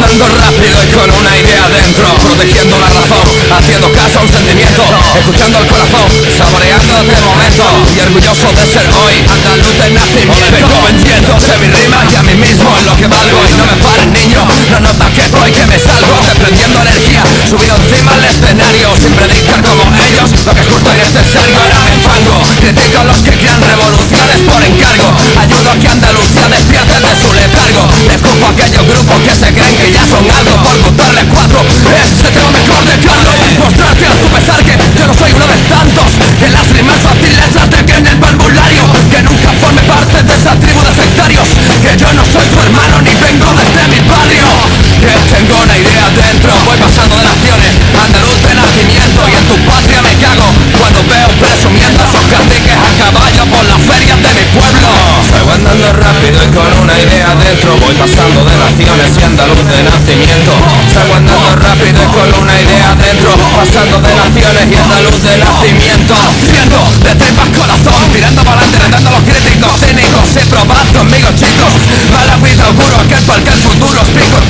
andando rápido y con una idea dentro, protegiendo la razón, haciendo caso a un sentimiento, escuchando al corazón, saboreando este momento y orgulloso de ser hoy andaluz de nacimiento. Vengo vendiéndose mis rimas y a mí mismo en lo que valgo. Y no me pares, niño, no notas que estoy que me salgo, desprendiendo energía, subido encima al escenario, sin predicar como ellos lo que es justo y necesario. Ahora me enfango, critico a los que crean revoluciones por encargo, ayudo a que Andalucía despierte de su letargo, escupo a aquellos grupos que se creen que ya son algo por gustarles cuatro. Ese tengo mejor de Carlos, mostrarte a tu pesar que yo no soy uno de tantos, que las rimas fáciles las dejé en el parvulario, que nunca forme parte de esa tribu de sectarios, que yo no soy tu hermano ni vengo desde mi barrio, que tengo una idea dentro, voy pasando de naciones, andaluz de nacimiento, y en tu patria me cago cuando veo presumiendo esos caciques a caballo por las ferias de mi pueblo. Salgo andando rápido y con una idea dentro, voy pasando de naciones y andaluz de nacimiento. Salgo andando rápido y con una idea dentro, pasando de naciones y andaluz de nacimiento. Siendo de tripas corazón, tirando para adelante, retando a los críticos cínicos, y probad conmigo chicos, mala vida auguro aquel para el que el futuro explico.